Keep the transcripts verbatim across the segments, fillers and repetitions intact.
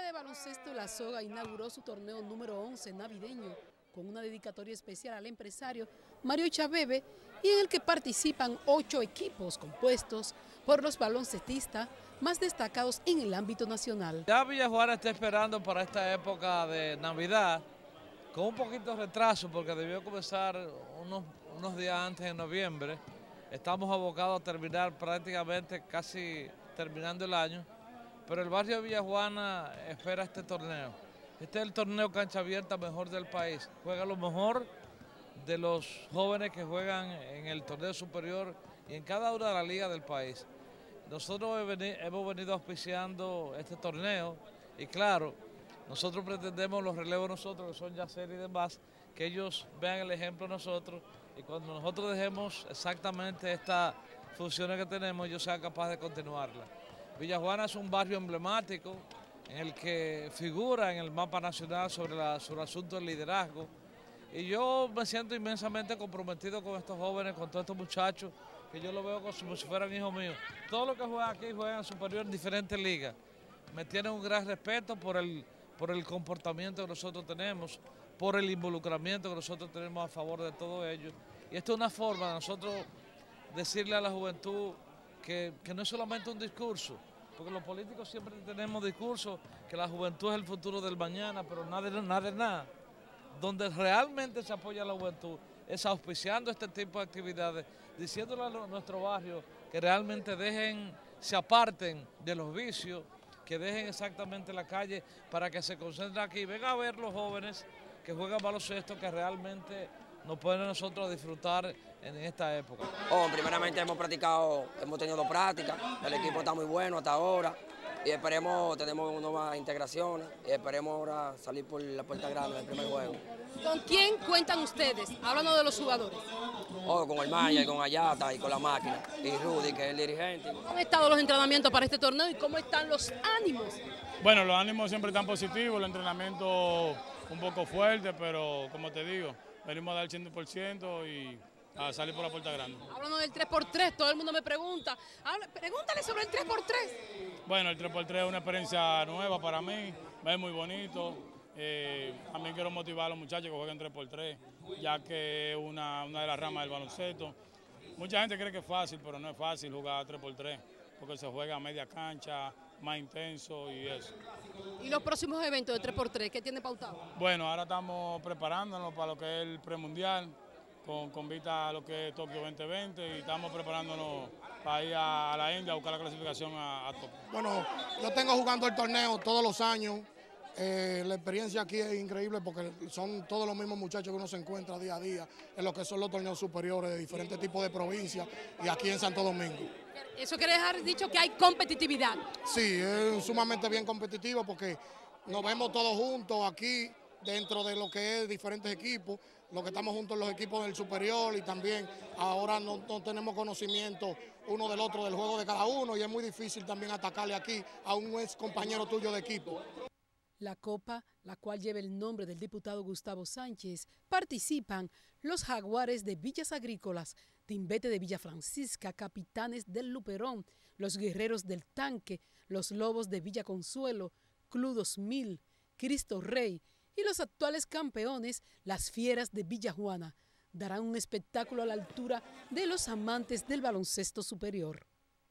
de Baloncesto La Soga inauguró su torneo número once navideño con una dedicatoria especial al empresario Mario Chabebe y en el que participan ocho equipos compuestos por los baloncestistas más destacados en el ámbito nacional. Ya Villajuana está esperando para esta época de Navidad con un poquito de retraso porque debió comenzar unos, unos días antes en noviembre. Estamos abocados a terminar prácticamente casi terminando el año, pero el barrio de Villajuana espera este torneo. Este es el torneo cancha abierta mejor del país. Juega lo mejor de los jóvenes que juegan en el torneo superior y en cada una de las ligas del país. Nosotros hemos venido auspiciando este torneo y claro, nosotros pretendemos los relevos nosotros, que son Yacer y demás, que ellos vean el ejemplo de nosotros y cuando nosotros dejemos exactamente estas funciones que tenemos, ellos sean capaces de continuarlas. Villajuana es un barrio emblemático en el que figura en el mapa nacional sobre, la, sobre el asunto del liderazgo. Y yo me siento inmensamente comprometido con estos jóvenes, con todos estos muchachos, que yo lo veo como si fueran hijos míos. Todos los que juegan aquí juegan superior en diferentes ligas. Me tienen un gran respeto por el, por el comportamiento que nosotros tenemos, por el involucramiento que nosotros tenemos a favor de todos ellos. Y esto es una forma de nosotros decirle a la juventud que, que no es solamente un discurso, porque los políticos siempre tenemos discursos que la juventud es el futuro del mañana, pero nada de nada, nada. Donde realmente se apoya a la juventud es auspiciando este tipo de actividades, diciéndole a nuestro barrio que realmente dejen, se aparten de los vicios, que dejen exactamente la calle para que se concentren aquí. Vengan a ver los jóvenes que juegan baloncesto, que realmente nos pueden nosotros disfrutar en esta época. Oh, primeramente hemos practicado, hemos tenido prácticas, el equipo está muy bueno hasta ahora y esperemos, tenemos nuevas integraciones y esperemos ahora salir por la puerta grande del primer juego. ¿Con quién cuentan ustedes? Hablando de los jugadores. Oh, con el Maya, con Ayata y con la máquina y Rudy, que es el dirigente. ¿Cómo han estado los entrenamientos para este torneo y cómo están los ánimos? Bueno, los ánimos siempre están positivos, el entrenamiento un poco fuerte, pero como te digo, venimos a dar el cien por ciento y a salir por la puerta grande. Hablando del tres por tres, todo el mundo me pregunta, habla, pregúntale sobre el tres por tres. Bueno, el tres por tres es una experiencia nueva para mí, es muy bonito. Eh, también quiero motivar a los muchachos que jueguen tres por tres, ya que es una, una de las ramas del baloncesto. Mucha gente cree que es fácil, pero no es fácil jugar tres por tres, porque se juega a media cancha, más intenso y eso. ¿Y los próximos eventos de tres por tres, qué tiene pautado? Bueno, ahora estamos preparándonos para lo que es el premundial, con, con vista a lo que es Tokio veinte veinte y estamos preparándonos para ir a, a la India a buscar la clasificación a, a Tokio. Bueno, yo tengo jugando el torneo todos los años. Eh, la experiencia aquí es increíble porque son todos los mismos muchachos que uno se encuentra día a día en lo que son los torneos superiores de diferentes tipos de provincias y aquí en Santo Domingo. Eso quiere dejar dicho que hay competitividad. Sí, es sumamente bien competitivo porque nos vemos todos juntos aquí dentro de lo que es diferentes equipos, lo que estamos juntos en los equipos del superior y también ahora no, no tenemos conocimiento uno del otro del juego de cada uno y es muy difícil también atacarle aquí a un ex compañero tuyo de equipo. La copa, la cual lleva el nombre del diputado Gustavo Sánchez, participan los Jaguares de Villas Agrícolas, Timbete de Villa Francisca, Capitanes del Luperón, los Guerreros del Tanque, los Lobos de Villa Consuelo, Club dos mil, Cristo Rey y los actuales campeones, las Fieras de Villajuana. Darán un espectáculo a la altura de los amantes del baloncesto superior.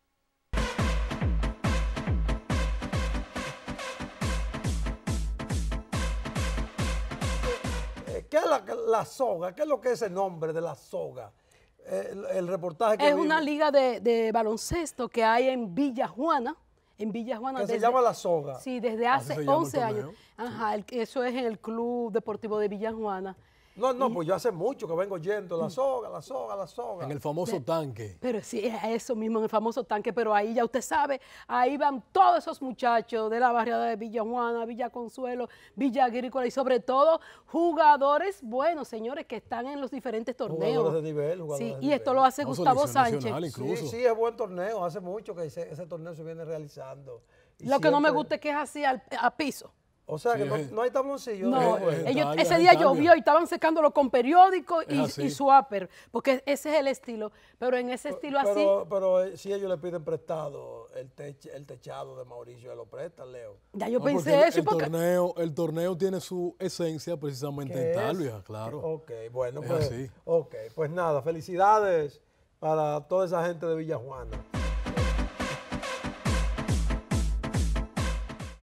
¿Qué es la, la soga? ¿Qué es lo que es el nombre de la soga? El, el reportaje que Es vimos. una liga de, de baloncesto que hay en Villajuana. En Villajuana. Que desde, se llama La Soga. Sí, desde hace once años. Ajá, el, eso es en el Club Deportivo de Villajuana. No, no, y, pues yo hace mucho que vengo yendo, la soga, la soga, la soga. En el famoso de, tanque. Pero sí, es eso mismo, en el famoso tanque, pero ahí ya usted sabe, ahí van todos esos muchachos de la barriada de Villajuana, Villa Consuelo, Villa Agrícola y sobre todo jugadores buenos, señores, que están en los diferentes torneos. Jugadores de nivel, jugadores sí, de y nivel. esto lo hace no, Gustavo Sánchez. Incluso. Sí, sí, es buen torneo, hace mucho que ese, ese torneo se viene realizando. Y lo que no me siempre... gusta es que es así al, a piso. O sea, Sí, que no, es- no hay taboncillo. No, es- es ellos, Italia, ese es día Italia. llovió y estaban secándolo con periódico Es y, así. y swapper, porque ese es el estilo. Pero en ese estilo así, Pero, pero eh, si ellos le piden prestado el, tech- el techado de Mauricio, lo prestan, Leo. ya yo No, pensé porque el- eso. el, porque, torneo, el torneo tiene su esencia precisamente ¿Qué en tal, es? vieja, claro. Ok, bueno, Es pues, así. ok, pues nada, felicidades para toda esa gente de Villajuana.